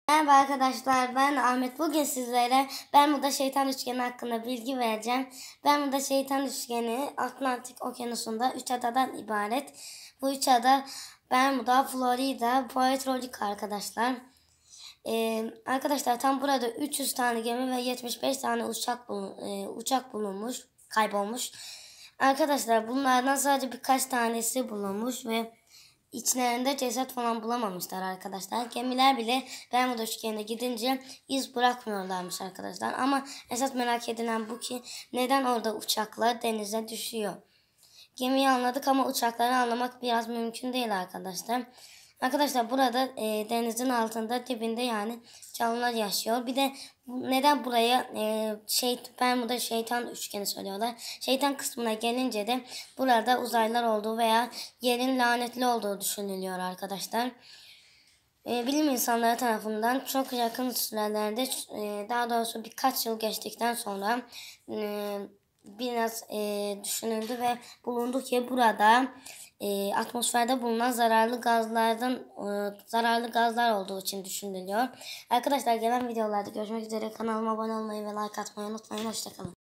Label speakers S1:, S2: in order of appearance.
S1: Merhaba arkadaşlar, ben Ahmet. Bugün sizlere Bermuda Şeytan Üçgeni hakkında bilgi vereceğim. Bermuda Şeytan Üçgeni Atlantik Okyanusu'nda 3 adadan ibaret. Bu 3 ada Bermuda, Florida, Puerto Rico arkadaşlar. Arkadaşlar tam burada 300 tane gemi ve 75 tane uçak bulunmuş, kaybolmuş. Arkadaşlar bunlardan sadece birkaç tanesi bulunmuş ve İçlerinde ceset falan bulamamışlar arkadaşlar. Gemiler bile Bermuda üçgenine gidince iz bırakmıyorlarmış arkadaşlar. Ama esas merak edilen bu ki neden orada uçaklar denize düşüyor? Gemiyi anladık ama uçakları anlamak biraz mümkün değil arkadaşlar. Arkadaşlar burada denizin altında dibinde yani canlılar yaşıyor. Bir de neden buraya Bermuda şeytan üçgeni söylüyorlar. Şeytan kısmına gelince de burada uzaylılar olduğu veya yerin lanetli olduğu düşünülüyor arkadaşlar. Bilim insanları tarafından çok yakın sürelerde daha doğrusu birkaç yıl geçtikten sonra biraz düşünüldü ve bulundu ki burada atmosferde bulunan zararlı gazlar olduğu için düşünülüyor. Arkadaşlar gelen videolarda görüşmek üzere. Kanalıma abone olmayı ve like atmayı unutmayın. Hoşçakalın.